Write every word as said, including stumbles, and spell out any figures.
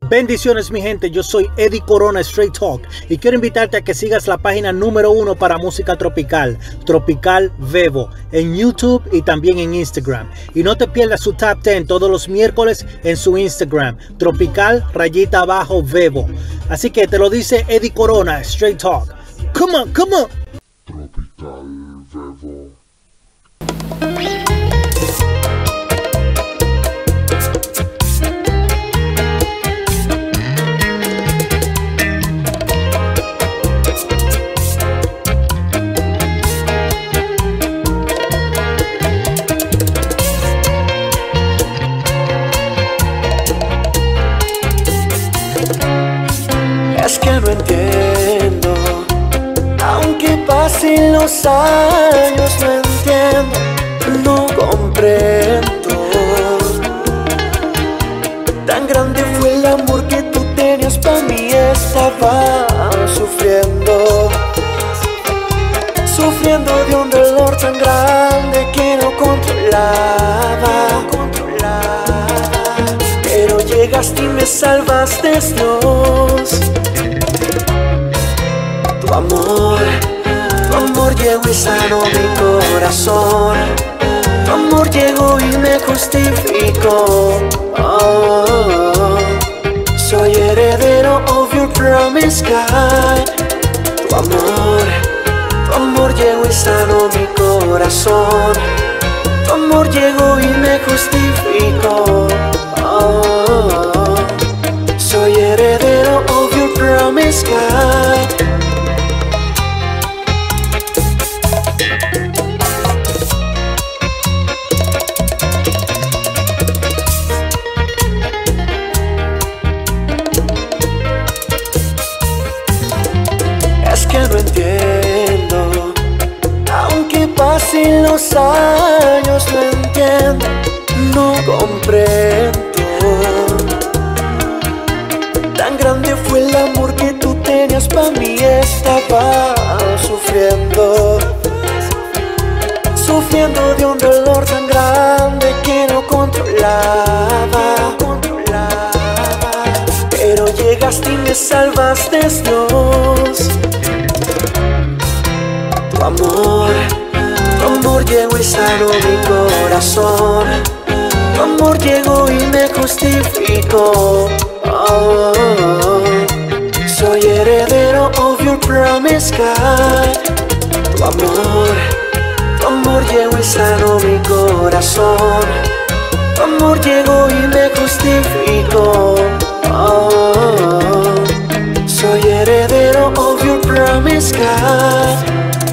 Bendiciones mi gente, yo soy Eddie Corona Straight Talk y quiero invitarte a que sigas la página número uno para música tropical, Tropical Vevo, en YouTube y también en Instagram. Y no te pierdas su Top diez todos los miércoles en su Instagram, Tropical rayita abajo Vevo. Así que te lo dice Eddie Corona Straight Talk. Come on, come on. Tropical Vevo. Es que no entiendo, aunque pasen los años, no entiendo, no comprendo. Tan grande fue el amor que tú tenías para mí, estaba sufriendo, sufriendo de un dolor tan grande que no controlaba, controlaba. Pero llegaste y me salvaste, Dios. Tu amor, tu amor llegó y sanó mi corazón. Tu amor llegó y me justificó. Oh, soy heredero of your promise, God. Tu amor, tu amor llegó y sanó mi corazón. Tu amor llegó y me justificó. Oh, soy heredero of your promise, God. Es que no entiendo, aunque pasen los años, no entiendo, no comprendo. Tan grande fue el amor que tú tenías para mí, estaba sufriendo, sufriendo de un dolor tan grande que no controlaba, controlaba. Pero llegaste y me salvaste, Dios. Tu amor, tu amor llegó y sanó mi corazón. Tu amor llegó y me justificó. Oh, soy heredero of your promise, God. Tu amor, tu amor llegó y sanó mi corazón. Tu amor llegó y me justificó. Oh, soy heredero of your promise, God.